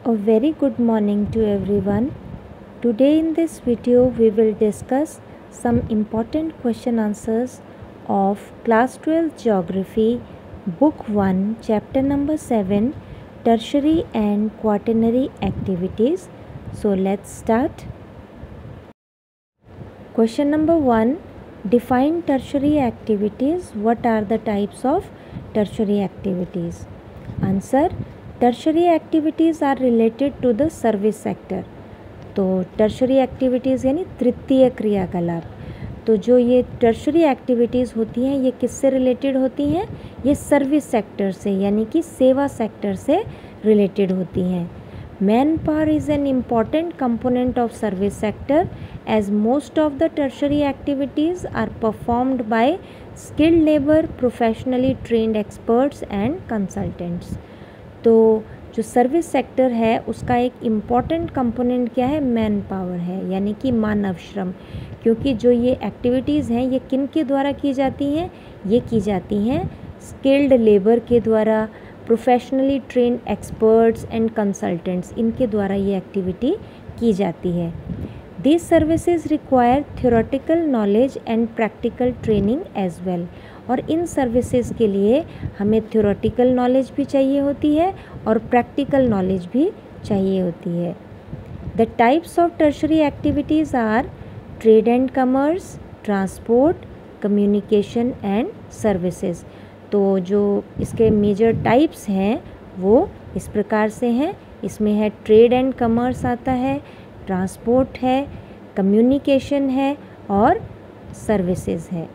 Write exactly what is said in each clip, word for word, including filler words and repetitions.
A very good morning to everyone. Today in this video we will discuss some important question answers of class twelve geography book one chapter number seven tertiary and quaternary activities. So let's start. Question number one, define tertiary activities. What are the types of tertiary activities? Answer, tertiary activities are related to the service sector. तो tertiary activities यानी तृतीय क्रियाकलाप, तो जो ये tertiary activities होती हैं ये किससे रिलेटेड होती हैं? ये सर्विस सेक्टर से यानी कि सेवा सेक्टर से रिलेटेड होती हैं. Man power is an important component of service sector as most of the tertiary activities are performed by skilled labour, professionally trained experts and consultants. तो जो सर्विस सेक्टर है उसका एक इम्पॉर्टेंट कंपोनेंट क्या है? मैन पावर है, यानी कि मानव श्रम. क्योंकि जो ये एक्टिविटीज़ हैं ये किन के द्वारा की जाती हैं? ये की जाती हैं स्किल्ड लेबर के द्वारा, professionally trained experts and consultants, इनके द्वारा ये एक्टिविटी की जाती है. These services require theoretical knowledge and practical training as well. और इन सर्विसेज के लिए हमें theoretical knowledge भी चाहिए होती है और practical knowledge भी चाहिए होती है. The types of tertiary activities are trade and commerce, transport, communication and services. तो जो इसके मेजर टाइप्स हैं वो इस प्रकार से हैं. इसमें है ट्रेड एंड कमर्स आता है, ट्रांसपोर्ट है, कम्युनिकेशन है और सर्विसेज है.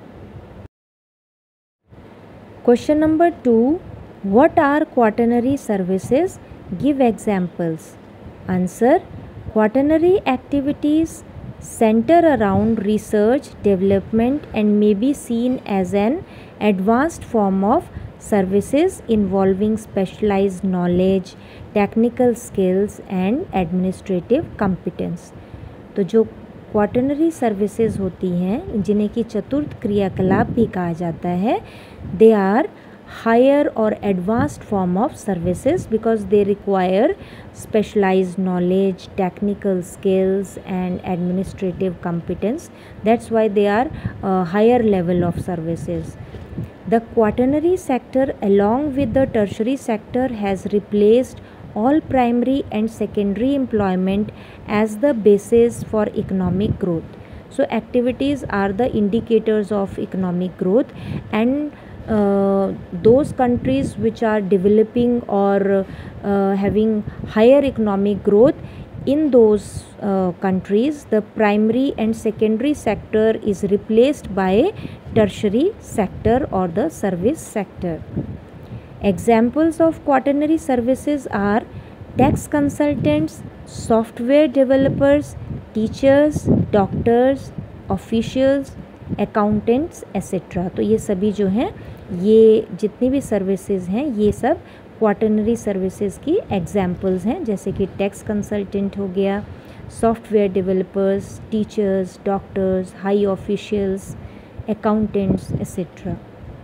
Question number two, what are quaternary services? Give examples. Answer, quaternary activities center around research, development and may be seen as an advanced form of services involving specialized knowledge, technical skills and administrative competence. तो जो quaternary services होती हैं जिन्हें कि चतुर्थ क्रियाकलाप भी कहा जाता है, they are higher or advanced form of services because they require specialized knowledge, technical skills and administrative competence. That's why they are a higher level of services. The quaternary sector along with the tertiary sector has replaced all primary and secondary employment as the basis for economic growth. So activities are the indicators of economic growth, and Uh, those countries which are developing or uh, having higher economic growth, in those uh, countries the primary and secondary sector is replaced by tertiary sector or the service sector. Examples of quaternary services are tax consultants, software developers, teachers, doctors, officials, accountants et cetera. तो ये सभी जो हैं, ये जितनी भी services हैं ये सब क्वाटरनरी सर्विसेज की एग्जाम्पल्स हैं, जैसे कि टैक्स कंसल्टेंट हो गया, software developers, teachers, doctors, high officials, accountants et cetera.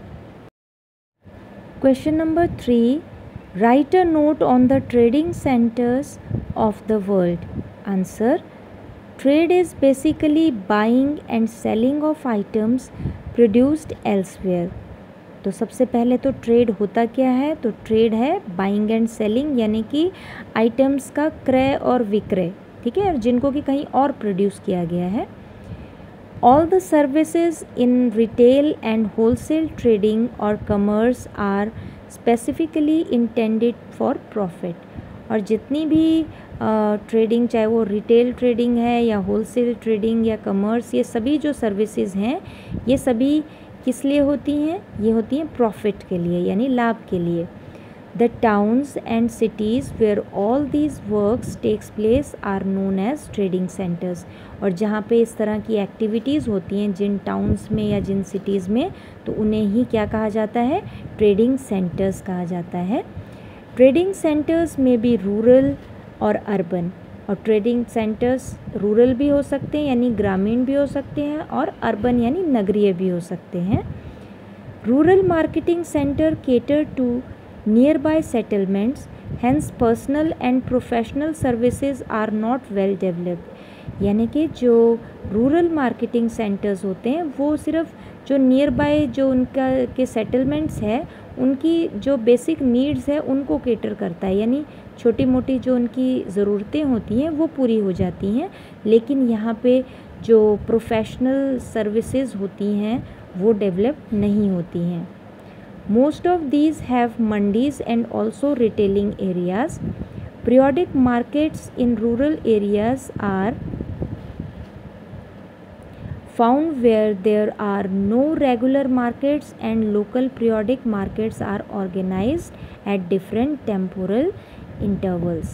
Question number three, write a note on the trading centres of the world. Answer, trade is basically buying and selling of items produced elsewhere. तो सबसे पहले तो trade होता क्या है? तो trade है buying and selling, यानी कि आइटम्स का क्रय और विक्रय, ठीक है, जिनको कि कहीं और प्रोड्यूस किया गया है. All the services in retail and wholesale trading और commerce are specifically intended for profit. और जितनी भी ट्रेडिंग uh, चाहे वो रिटेल ट्रेडिंग है या होलसेल ट्रेडिंग या कमर्स, ये सभी जो सर्विसेज हैं ये सभी किस लिए होती हैं? ये होती हैं प्रॉफिट के लिए, यानी लाभ के लिए. The towns and cities where all these works takes place are known as trading centres. और जहाँ पे इस तरह की एक्टिविटीज़ होती हैं जिन टाउन्स में या जिन सिटीज़ में, तो उन्हें ही क्या कहा जाता है? ट्रेडिंग सेंटर्स कहा जाता है. ट्रेडिंग सेंटर्स में भी रूरल और अर्बन, और ट्रेडिंग सेंटर्स रूरल भी हो सकते हैं यानी ग्रामीण भी हो सकते हैं, और अर्बन यानी नगरीय भी हो सकते हैं. Rural marketing centre cater to nearby settlements Hence personal and professional services are not well developed. यानी कि जो रूरल मार्केटिंग सेंटर्स होते हैं वो सिर्फ जो नियर बाय जो उनका के सेटलमेंट्स है उनकी जो बेसिक नीड्स है उनको केटर करता है, यानी छोटी मोटी जो उनकी ज़रूरतें होती हैं वो पूरी हो जाती हैं, लेकिन यहाँ पे जो प्रोफेशनल सर्विसेज होती हैं वो डेवलप नहीं होती हैं. Most of these have mandis and also retailing areas. Periodic markets in rural areas are found where there are no regular markets and local periodic markets are organized at different temporal intervals.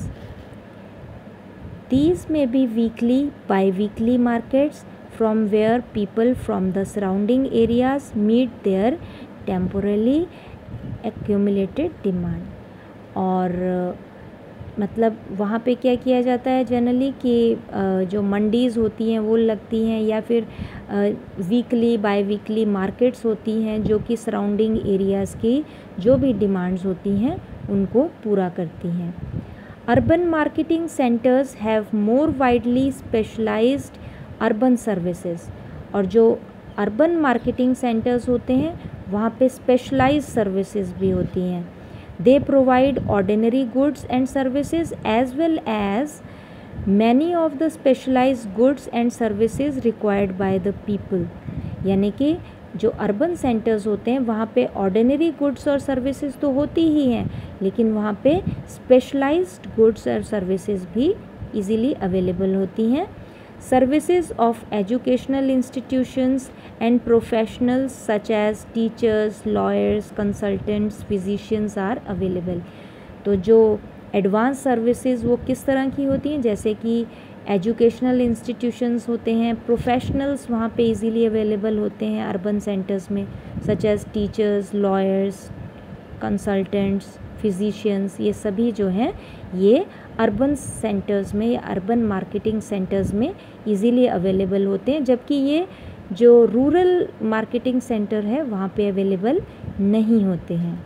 These may be weekly, bi-weekly markets from where people from the surrounding areas meet their temporally accumulated demand. और मतलब वहाँ पे क्या किया जाता है generally कि जो मंडीज़ होती हैं वो लगती हैं या फिर वीकली बाय वीकली मार्केट्स होती हैं जो कि सराउंडिंग एरियाज़ की जो भी डिमांड्स होती हैं उनको पूरा करती हैं. Urban marketing centres have more widely specialised urban services. और जो अर्बन मार्केटिंग सेंटर्स होते हैं वहाँ पे स्पेशलाइज सर्विसेज भी होती हैं. They provide ordinary goods and services as well as many of the specialised goods and services required by the people. यानी कि जो अर्बन सेंटर्स होते हैं वहाँ पे ऑर्डिनरी गुड्स और सर्विसेज तो होती ही हैं, लेकिन वहाँ पे स्पेशलाइज्ड गुड्स और सर्विसेज भी इजीली अवेलेबल होती हैं. Services of educational institutions and professionals such as teachers, lawyers, consultants, physicians are available. तो जो एडवांस सर्विसेज वो किस तरह की होती हैं, जैसे कि एजुकेशनल इंस्टीट्यूशंस होते हैं, प्रोफेशनल्स वहाँ पे इजीली अवेलेबल होते हैं अर्बन सेंटर्स में, such as teachers, lawyers, consultants, physicians, ये सभी जो हैं ये अर्बन सेंटर्स में या अर्बन मार्केटिंग सेंटर्स में इजीली अवेलेबल होते हैं, जबकि ये जो रूरल मार्केटिंग सेंटर है वहाँ पे अवेलेबल नहीं होते हैं.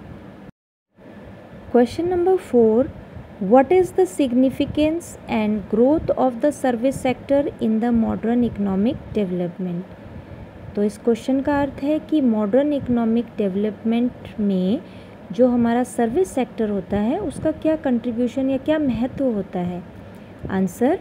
Question number four, what is the significance and growth of the service sector in the modern economic development. तो इस क्वेश्चन का अर्थ है कि मॉडर्न इकोनॉमिक डेवलपमेंट में जो हमारा सर्विस सेक्टर होता है उसका क्या कंट्रीब्यूशन या क्या महत्व होता है. Answer,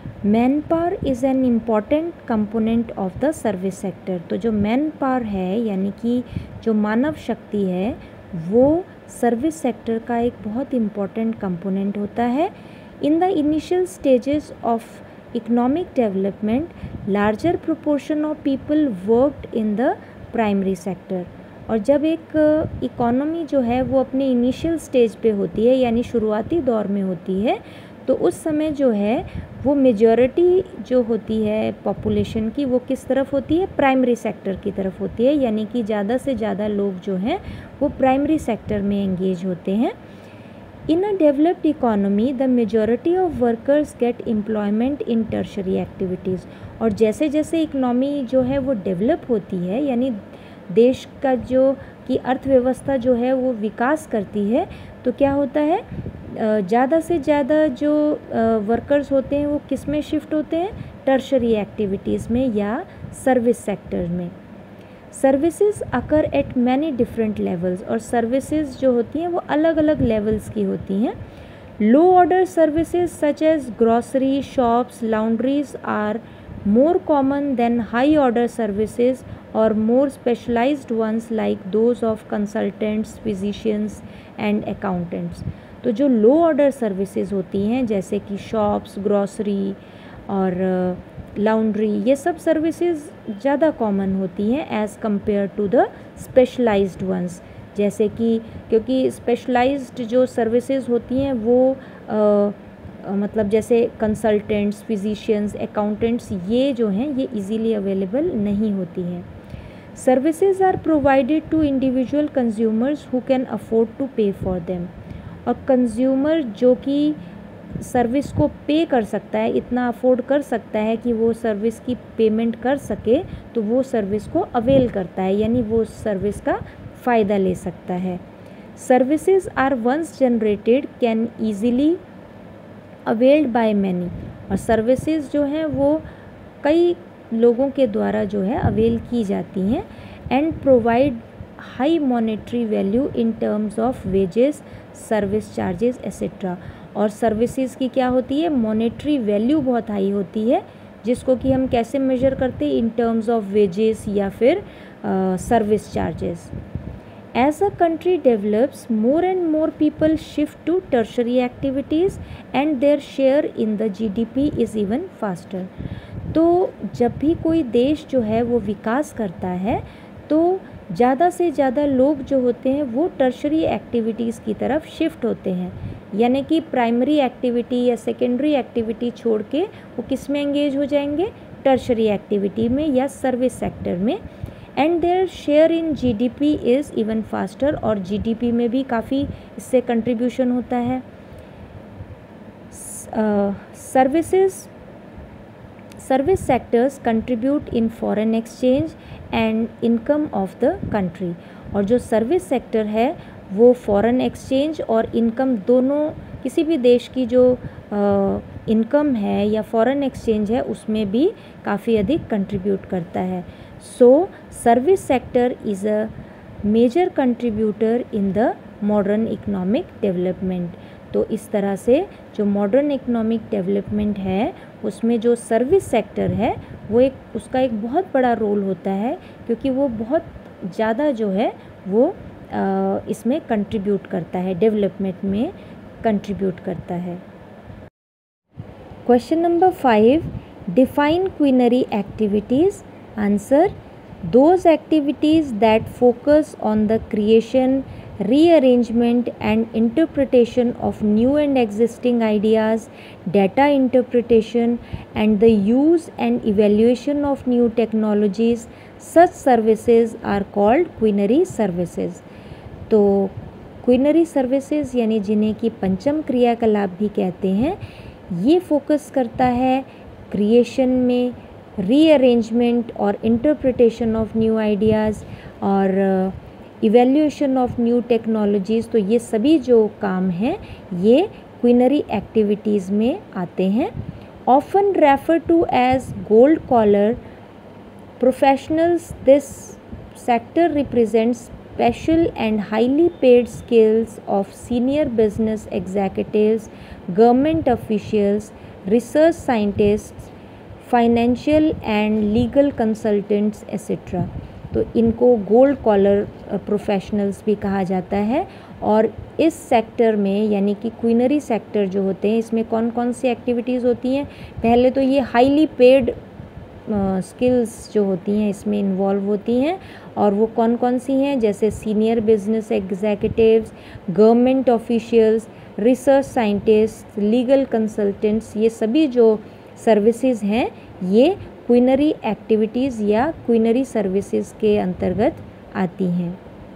man power is an important component of the service sector. तो जो मैन पावर है यानी कि जो मानव शक्ति है वो सर्विस सेक्टर का एक बहुत इम्पॉर्टेंट कंपोनेंट होता है. In the initial stages of economic development larger proportion of people worked in the primary sector. और जब एक इकोनॉमी जो है वो अपने इनिशियल स्टेज पे होती है यानी शुरुआती दौर में होती है तो उस समय जो है वो मेजॉरिटी जो होती है पॉपुलेशन की वो किस तरफ होती है, प्राइमरी सेक्टर की तरफ होती है, यानी कि ज़्यादा से ज़्यादा लोग जो हैं वो प्राइमरी सेक्टर में एंगेज होते हैं. In a developed economy the majority of workers get employment in tertiary activities. और जैसे जैसे इकोनॉमी जो है वो डेवलप होती है यानी देश का जो की अर्थव्यवस्था जो है वो विकास करती है तो क्या होता है, ज़्यादा से ज़्यादा जो वर्कर्स होते हैं वो किस में शिफ्ट होते हैं, टर्शरी एक्टिविटीज़ में या सर्विस सेक्टर में. Services occur at many different levels. और सर्विसेज जो होती हैं वो अलग अलग लेवल्स की होती हैं. Low order services such as grocery shops, laundries are more common than high order services or more specialized ones like those of consultants, physicians and accountants. तो जो लो ऑर्डर सर्विसेज होती हैं जैसे कि शॉप्स, ग्रॉसरी और लाउंड्री, ये सब services ज़्यादा कॉमन होती हैं as compare to the specialised ones. जैसे कि क्योंकि स्पेशलाइज्ड जो सर्विसेज होती हैं वो uh, मतलब जैसे कंसल्टेंट्स, फिजिशियंस, अकाउंटेंट्स, ये जो हैं ये इजीली अवेलेबल नहीं होती हैं. Services are provided to individual consumers who can afford to pay for them. और कंज्यूमर जो कि सर्विस को पे कर सकता है, इतना अफोर्ड कर सकता है कि वो सर्विस की पेमेंट कर सके, तो वो सर्विस को अवेल करता है यानी वो सर्विस का फ़ायदा ले सकता है. Services are once generated can easily availed by many, और सर्विसेज जो हैं वो कई लोगों के द्वारा जो है अवेल की जाती हैं, and provide high monetary value in terms of wages, service charges et cetera. और सर्विसेज की क्या होती है, मॉनेटरी वैल्यू बहुत हाई होती है, जिसको कि हम कैसे मेजर करते हैं, इन टर्म्स ऑफ वेजेस या फिर service charges. As a country develops, more and more people shift to tertiary activities and their share in the G D P is even faster. तो जब भी कोई देश जो है वो विकास करता है तो ज़्यादा से ज़्यादा लोग जो होते हैं वो टर्शरी एक्टिविटीज़ की तरफ शिफ्ट होते हैं, यानी कि प्राइमरी एक्टिविटी या सेकेंडरी एक्टिविटी छोड़ के वो किस में एंगेज हो जाएंगे, टर्शरी एक्टिविटी में या सर्विस सेक्टर में। And their share in GDP is even faster, और जीडीपी में भी काफ़ी इससे कंट्रीब्यूशन होता है। Services service sectors contribute in foreign exchange and income of the country, और जो सर्विस सेक्टर है वो फॉरेन एक्सचेंज और इनकम दोनों, किसी भी देश की जो इनकम है या फॉरेन एक्सचेंज है उसमें भी काफ़ी अधिक कंट्रीब्यूट करता है। So service sector is a major contributor in the modern economic development. तो इस तरह से जो मॉडर्न इकोनॉमिक डेवलपमेंट है उसमें जो सर्विस सेक्टर है वो एक उसका एक बहुत बड़ा रोल होता है, क्योंकि वो बहुत ज़्यादा जो है वो आ, इसमें कंट्रीब्यूट करता है, डेवलपमेंट में कंट्रीब्यूट करता है। Question number five, define quinary activities. Answer, those activities that focus on the creation, rearrangement and interpretation of new and existing ideas, data interpretation and the use and evaluation of new technologies, such services are called quinary services। तो quinary services यानी जिन्हें कि पंचम क्रियाकलाप भी कहते हैं, ये फोकस करता है क्रिएशन में, रीअरेंजमेंट और इंटरप्रिटेशन ऑफ न्यू आइडियाज़ और इवैल्यूएशन ऑफ न्यू टेक्नोलॉजीज़। तो ये सभी जो काम हैं ये क्विनरी एक्टिविटीज़ में आते हैं। Often refer to as gold collar professionals, this sector represents special and highly paid skills of senior business executives, government officials, research scientists, financial and legal consultants et cetera। तो इनको gold collar professionals भी कहा जाता है। और इस sector में यानी कि क्विनरी सेक्टर जो होते हैं इसमें कौन कौन सी एक्टिविटीज़ होती हैं, पहले तो ये हाईली पेड स्किल्स uh, जो होती हैं इसमें इन्वॉल्व होती हैं, और वो कौन कौन सी हैं, जैसे senior business executives, government officials, research scientist, legal consultants, ये सभी जो सर्विसेज हैं ये क्विनरी एक्टिविटीज़ या क्विनरी सर्विसेज के अंतर्गत आती हैं।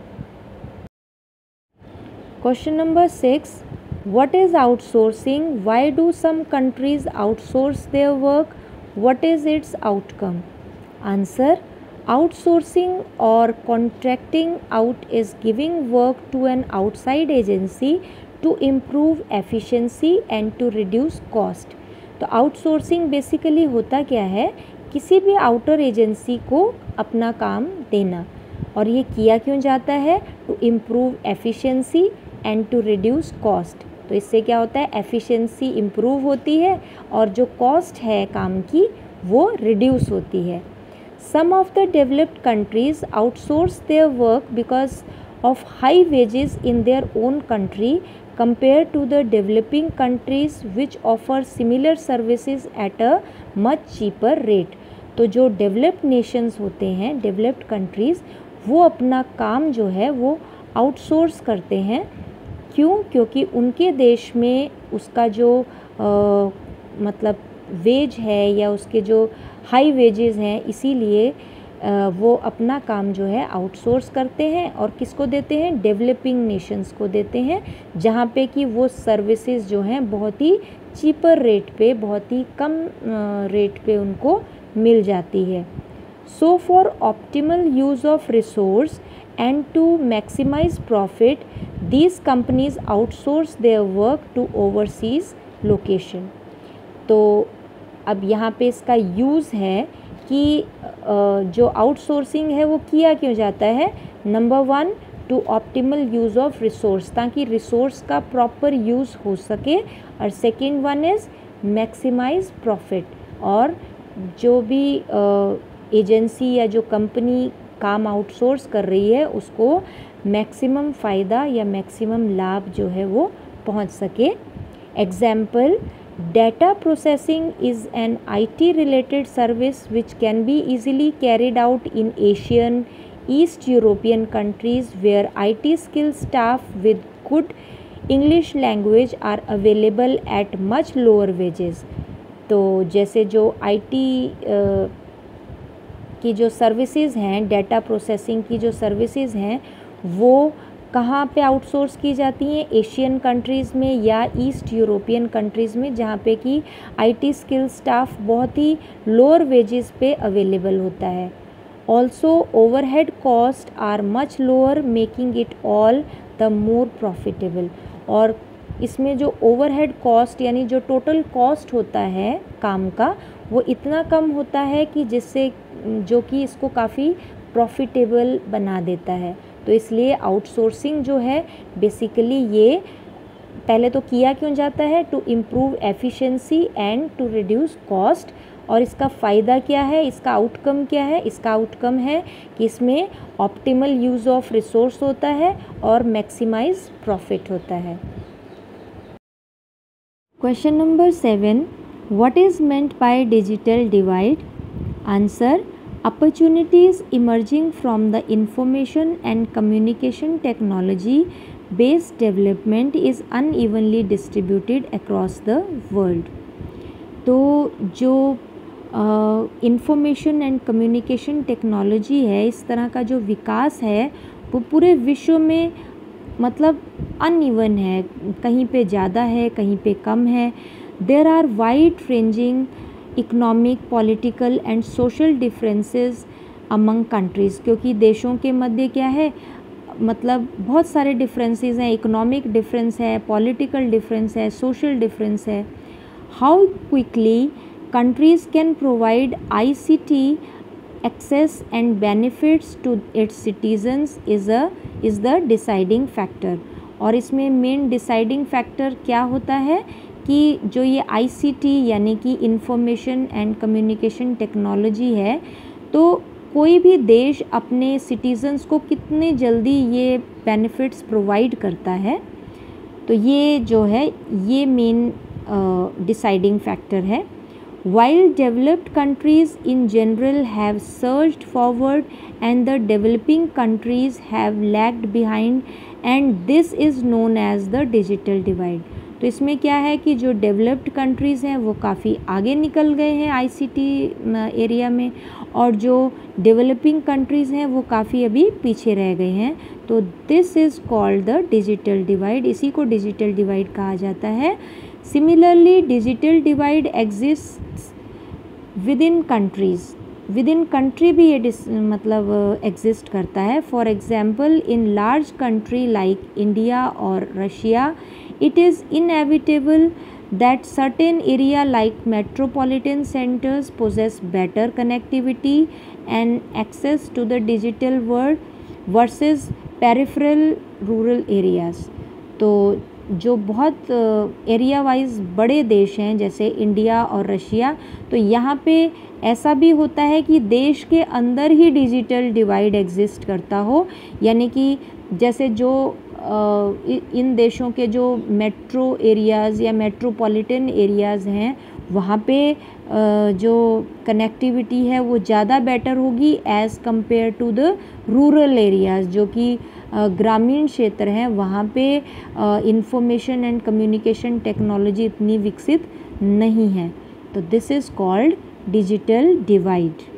Question number six, what is outsourcing, why do some countries outsource their work, what is its outcome? Answer, outsourcing or contracting out is giving work to an outside agency to improve efficiency and to reduce cost। तो outsourcing basically होता क्या है, किसी भी outer agency को अपना काम देना, और ये किया क्यों जाता है, to improve efficiency and to reduce cost। तो इससे क्या होता है, एफिशिएंसी इम्प्रूव होती है और जो कॉस्ट है काम की वो रिड्यूस होती है। Some of the developed countries outsource their work because of high wages in their own country compare to the developing countries which offer similar services at a much cheaper rate. तो जो developed Nations होते हैं, developed countries, वो अपना काम जो है वो आउटसोर्स करते हैं। क्यों? क्योंकि उनके देश में उसका जो आ, मतलब वेज है या उसके जो हाई वेजेस हैं, इसीलिए वो अपना काम जो है आउटसोर्स करते हैं और किसको देते हैं, डेवलपिंग नेशंस को देते हैं, जहाँ पे कि वो सर्विसेज जो हैं बहुत ही चीपर रेट पे, बहुत ही कम रेट पे उनको मिल जाती है। So for optimal use of resource and to maximize profit, these companies outsource their work to overseas location. तो अब यहाँ पे इसका यूज़ है कि जो आउटसोर्सिंग है वो किया क्यों जाता है. Number one, to optimal use of resource, ताकि रिसोर्स का प्रॉपर यूज़ हो सके. और second one is maximize profit, और जो भी एजेंसी या जो कंपनी काम आउटसोर्स कर रही है उसको मैक्सिमम फ़ायदा या मैक्सिमम लाभ जो है वो पहुंच सके. Example, data processing is an I T related service which can be easily carried out in Asian, East European countries where I T skill staff with good English language are available at much lower wages. तो जैसे जो I T की जो services हैं, data processing की जो services हैं, वो कहाँ पे आउटसोर्स की जाती हैं. एशियन कंट्रीज़ में या ईस्ट यूरोपियन कंट्रीज़ में, जहाँ पे कि आईटी स्किल स्टाफ बहुत ही लोअर वेजेस पे अवेलेबल होता है. Also overhead cost are much lower making it all the more profitable. और इसमें जो ओवरहेड कॉस्ट यानी जो टोटल कॉस्ट होता है काम का, वो इतना कम होता है कि जिससे जो कि इसको काफ़ी प्रॉफिटेबल बना देता है. तो इसलिए आउटसोर्सिंग जो है बेसिकली ये पहले तो किया क्यों जाता है, to improve efficiency and to reduce cost. और इसका फ़ायदा क्या है, इसका आउटकम क्या है. इसका आउटकम है कि इसमें ऑप्टिमल यूज़ ऑफ रिसोर्स होता है और मैक्सिमाइज प्रॉफिट होता है. Question number seven, what is meant by digital divide. Answer, opportunities emerging from the information and communication technology based development is unevenly distributed across the world. तो जो information and communication technology है, इस तरह का जो विकास है वो पूरे विश्व में मतलब अनइवन है, कहीं पे ज़्यादा है कहीं पे कम है. There are wide ranging economic, political and social differences among countries, क्योंकि देशों के मध्य क्या है मतलब बहुत सारे डिफरेंसेस हैं. इकोनॉमिक डिफरेंस है, पॉलिटिकल डिफरेंस है, सोशल डिफरेंस है. How quickly countries can provide ICT access and benefits to its citizens is a is the deciding factor. और इसमें मेन डिसाइडिंग फैक्टर क्या होता है कि जो ये आईसीटी यानी कि इंफॉर्मेशन एंड कम्युनिकेशन टेक्नोलॉजी है, तो कोई भी देश अपने सिटीजन्स को कितने जल्दी ये बेनिफिट्स प्रोवाइड करता है, तो ये जो है ये मेन डिसाइडिंग फैक्टर है. While developed countries in general have surged forward and the developing countries have lagged behind, and this is known as the digital divide. तो इसमें क्या है कि जो डेवलप्ड कंट्रीज़ हैं वो काफ़ी आगे निकल गए हैं आईसीटी एरिया में, और जो डेवलपिंग कंट्रीज़ हैं वो काफ़ी अभी पीछे रह गए हैं. तो this is called the digital divide, इसी को डिजिटल डिवाइड कहा जाता है. Similarly digital divide exists within countries, within country भी ये मतलब एग्जिस्ट करता है. For example, in large country like India और Russia, it is inevitable that certain area like metropolitan centers possess better connectivity and access to the digital world versus peripheral rural areas. तो जो बहुत area wise बड़े देश हैं जैसे India और Russia, तो यहाँ पे ऐसा भी होता है कि देश के अंदर ही डिजिटल डिवाइड एग्जिस्ट करता हो, यानी कि जैसे जो इन देशों के जो मेट्रो एरियाज़ या मेट्रोपॉलिटन एरियाज़ हैं वहाँ पे जो कनेक्टिविटी है वो ज़्यादा बेटर होगी as compare to the rural areas, जो कि ग्रामीण क्षेत्र हैं. वहाँ पे इंफॉर्मेशन एंड कम्युनिकेशन टेक्नोलॉजी इतनी विकसित नहीं है. तो this is called digital divide.